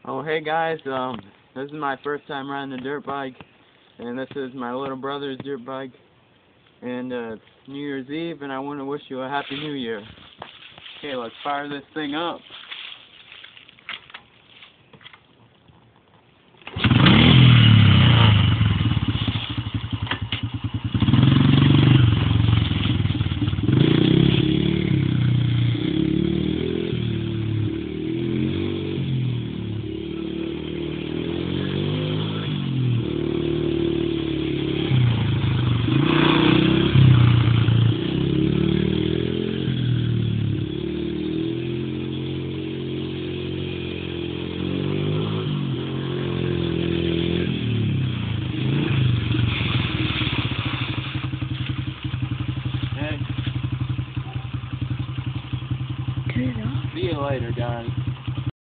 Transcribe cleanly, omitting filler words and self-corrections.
Oh, hey guys, this is my first time riding a dirt bike, and this is my little brother's dirt bike, and it's New Year's Eve, and I want to wish you a Happy New Year. Okay, let's fire this thing up.